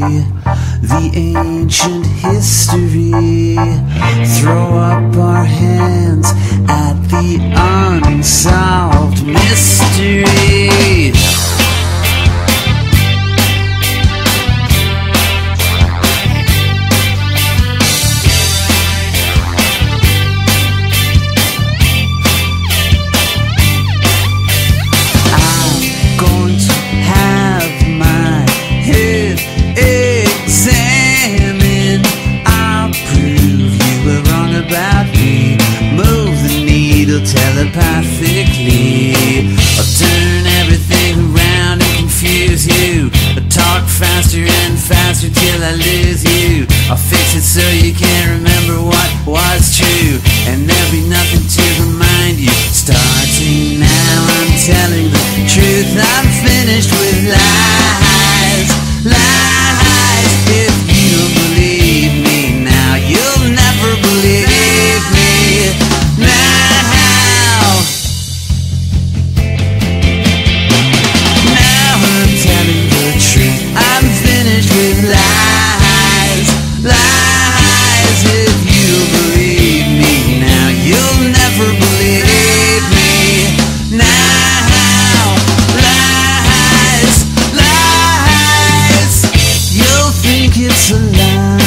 the ancient history. Throw up our hands at the unsolved mystery. Telepathically, I'll turn everything around and confuse you. I'll talk faster and faster till I lose you. I'll fix it so you can't remember what was true, and there'll be nothing to remind you. Starting now, I'm telling the truth. I'm finished with lies, lies. If you don't believe me now, you'll never believe me now. Lies, lies. If you believe me now, you'll never believe me now. Lies, lies. You'll think it's a lie.